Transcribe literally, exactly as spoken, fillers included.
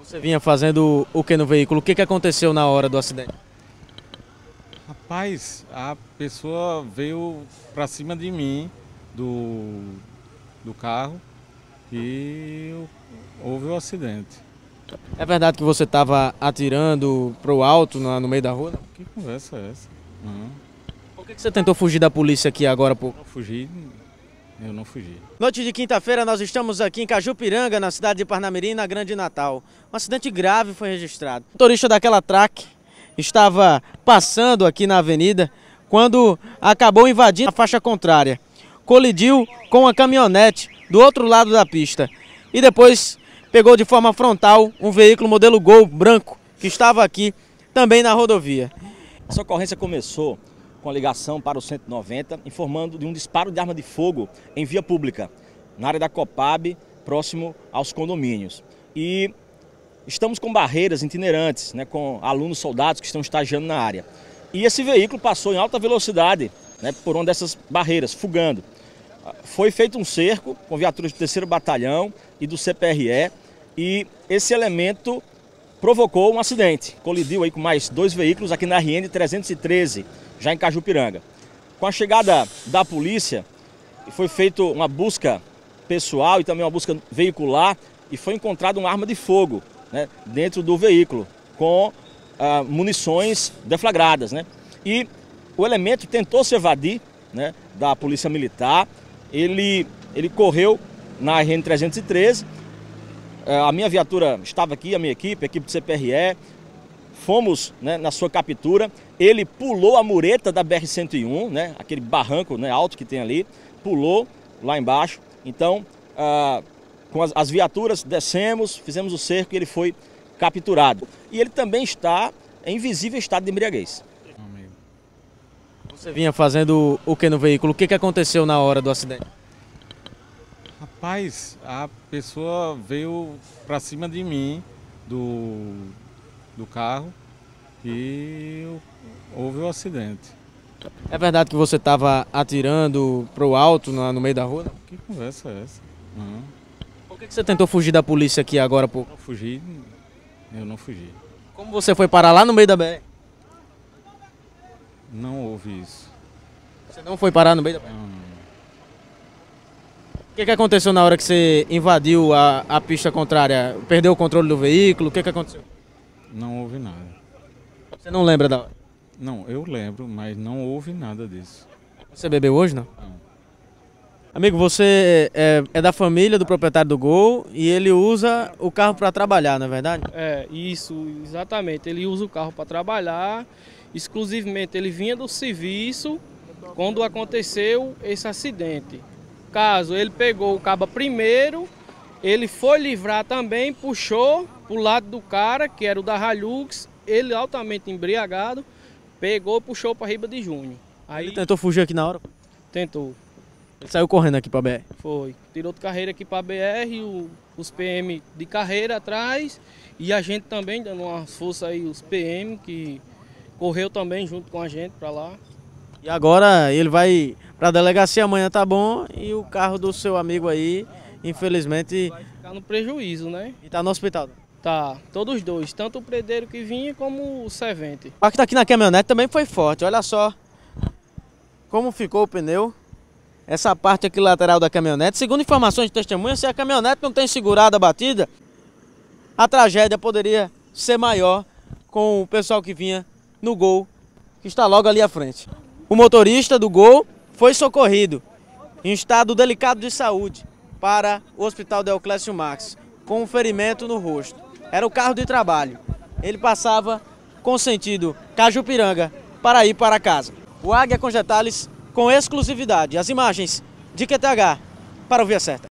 Você vinha fazendo o que no veículo? O que, que aconteceu na hora do acidente? Rapaz, a pessoa veio para cima de mim do, do carro e houve o acidente. É verdade que você estava atirando para o alto no, no meio da rua? Não? Que conversa é essa? Não, Por que, que você tentou fugir da polícia aqui agora há pouco? não fugi, eu não fugi. Noite de quinta-feira, nós estamos aqui em Cajupiranga, na cidade de Parnamirim, na Grande Natal. Um acidente grave foi registrado. O motorista daquela track estava passando aqui na avenida quando acabou invadindo a faixa contrária. Colidiu com a caminhonete do outro lado da pista e depois pegou de forma frontal um veículo modelo Gol branco que estava aqui também na rodovia. Essa ocorrência começou com a ligação para o cento e noventa, informando de um disparo de arma de fogo em via pública, na área da Copab, próximo aos condomínios. E estamos com barreiras itinerantes, né, com alunos soldados que estão estagiando na área. E esse veículo passou em alta velocidade, né, por uma dessas barreiras, fugando. Foi feito um cerco com viaturas do terceiro Batalhão e do C P R E e esse elemento provocou um acidente. Colidiu aí com mais dois veículos aqui na R N trezentos e treze, já em Cajupiranga. Com a chegada da polícia, foi feita uma busca pessoal e também uma busca veicular e foi encontrada uma arma de fogo, né, dentro do veículo, com ah, munições deflagradas, né? E o elemento tentou se evadir, né, da polícia militar. Ele, ele correu na R N trezentos e treze, a minha viatura estava aqui, a minha equipe, a equipe do C P R E, fomos, né, na sua captura. Ele pulou a mureta da B R cento e um, né, aquele barranco, né, alto que tem ali, pulou lá embaixo. Então, ah, com as, as viaturas descemos, fizemos o cerco e ele foi capturado. E ele também está em visível estado de embriaguez. Você vinha fazendo o que no veículo? O que, que aconteceu na hora do acidente? Rapaz, a pessoa veio para cima de mim do, do carro e houve o acidente. É verdade que você estava atirando para o alto no, no meio da rua? Não? Que conversa é essa? Não, Por que, que você tentou fugir da polícia aqui agora há pouco? não fugi, eu não fugi. Como você foi parar lá no meio da B R? Não houve isso. Você não foi parar no meio da B R? Não, não. O que, que aconteceu na hora que você invadiu a, a pista contrária? Perdeu o controle do veículo? O que, que aconteceu? Não houve nada. Você não lembra da hora? Não, eu lembro, mas não houve nada disso. Você bebeu hoje, não? Não. Amigo, você é, é da família do proprietário do Gol e ele usa o carro para trabalhar, não é verdade? É, isso, exatamente. Ele usa o carro para trabalhar, exclusivamente ele vinha do serviço quando aconteceu esse acidente. Caso ele pegou o cabo primeiro, ele foi livrar também, puxou para o lado do cara, que era o da Hilux, ele altamente embriagado, pegou e puxou para Riba de Junho. Aí Ele tentou fugir aqui na hora? tentou, Ele saiu correndo aqui para a B R. foi. Tirou de carreira aqui para a B R, o, os P M de carreira atrás e a gente também dando uma força aí, os P M que correu também junto com a gente para lá. E agora ele vai para a delegacia, amanhã tá bom, e o carro do seu amigo aí, infelizmente, Vai ficar no prejuízo, né? está no hospital. Tá, todos os dois, tanto o predeiro que vinha como o servente. O impacto aqui na caminhonete também foi forte, olha só como ficou o pneu. Essa parte aqui lateral da caminhonete, segundo informações de testemunha, se a caminhonete não tem segurado a batida, a tragédia poderia ser maior com o pessoal que vinha no Gol, que está logo ali à frente. O motorista do Gol foi socorrido em estado delicado de saúde para o Hospital Deoclésio Marques, com um ferimento no rosto. Era o carro de trabalho. Ele passava com sentido Cajupiranga para ir para casa. O Águia com Getales com exclusividade. As imagens de Q T H para o Via Certa.